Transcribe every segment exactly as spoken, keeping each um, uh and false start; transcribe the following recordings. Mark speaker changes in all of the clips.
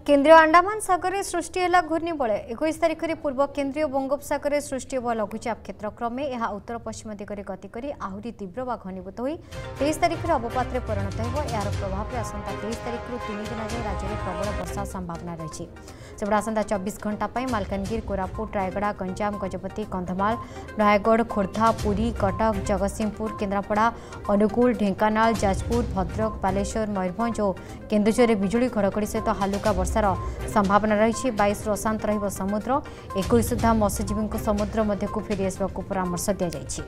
Speaker 1: केन्द्रीय अंडमान सागर में सृष्टि है घूर्णिबल इक्कीस तारिख में पूर्व केन्द्रीय बंगोपसागर में सृष्टि हो लघुचाप क्षेत्र क्रमे यह उत्तर पश्चिम दिगरे गति करी आहरी तीव्र व घनीभूत हो तेईस तारिख में अवपात परिणत हो यार प्रभाव में आसंता तेईस तारिख तीन दिन जाए राज्य में प्रबल वर्षा संभावना रही सेपटे आसंता चौबीस घंटा मालकानगिरी कोरापुट रायगड़ा गंजाम गजपति कंधमाल नयागढ़ खोर्धा पुरी कटक जगतसिंहपुर केन्द्रापड़ा अनुगुल ढेंकानाल जाजपुर भद्रक बालेश्वर मयूरभंज और केन्दुझर में बिजुली घड़घड़ी सहित हालुका वर्षार संभावना रही बाईस अशांत रह समुद्र इक्कीस सुधा मत्स्यजीवी को समुद्र मध्य को फेरी आसवा परामर्श दि जाएगी।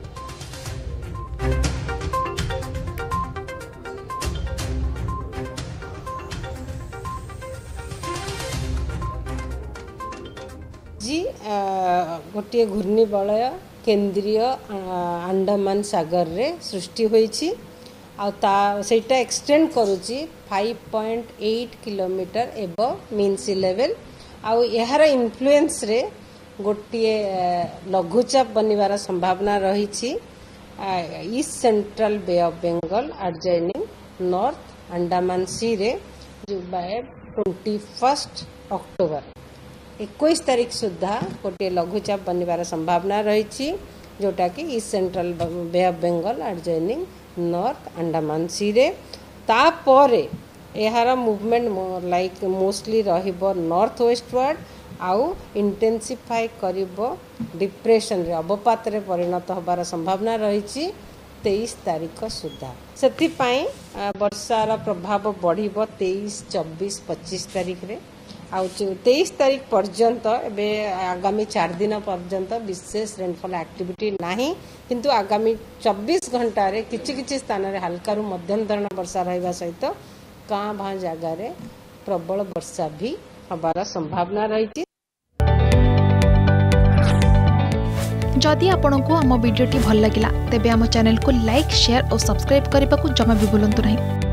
Speaker 2: जी गोटे घूर्णिबलय केन्द्रीय अंडमान सागर रे सृष्टि होईछि आ ता सेटा एक्सटेंड करूची five point eight kilometre above mean sea level आ यार इन्फ्लुएंस रे गोटे लघुचाप बनिवार संभावना रही east central Bay of Bengal adjoining north Andaman sea रे बाय ट्वेंटी फर्स्ट अक्टोबर इक्कीस तारिख सुधा गोटे लघुचाप बनिवार संभावना रही जोटा कि east central Bay of Bengal adjoining north Andaman sea रे तापरे यार मूवमेंट लाइक मोस्टली रहिबो नॉर्थ वेस्टवर्ड आउ इंटेंसिफाई करिबो डिप्रेशन रे अवपात रे परिणत होबार संभावना रही तेईस तारिख सुधा सेति पई वर्षार प्रभाव बढ़िबो तेईस चौबीस पच्चीस तारिख रे आउ तेईस तारिख पर्यंत एबे आगामी चार दिन पर्यंत विशेष रेनफॉल एक्टिविटी नाही किंतु आगामी चौबीस घंटा रे किछि किछि स्थान रे हल्का रु मध्यम धरण वर्षा रहबा सहित कां भां जगह रे प्रबल वर्षा भी हबार संभावना रही।
Speaker 3: जदि आपंक आम भिडी भल लगा तेब आम चैनल को लाइक शेयर और सब्सक्राइब करने को जमा भी भूलु नहीं।